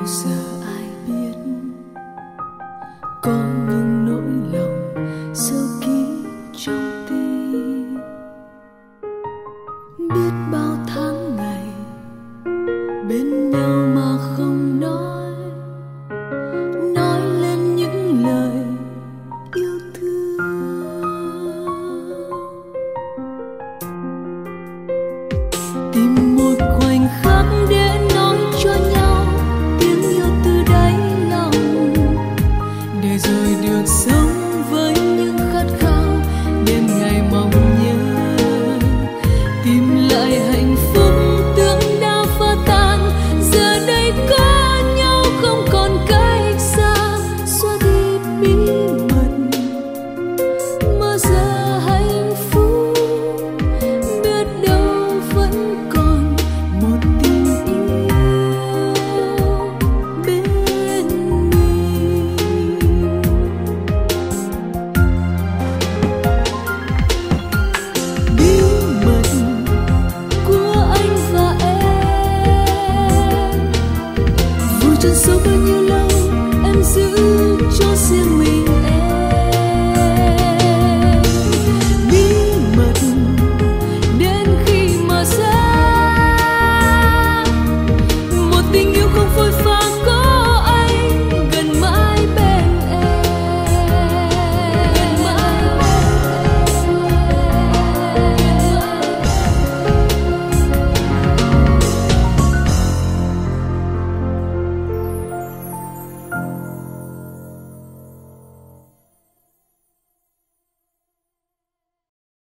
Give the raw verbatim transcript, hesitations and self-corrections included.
giờ ai biết có những nỗi lòng sâu kín trong tim. Biết bao tháng ngày bên nhau mà không nói, nói lên những lời yêu thương. Tim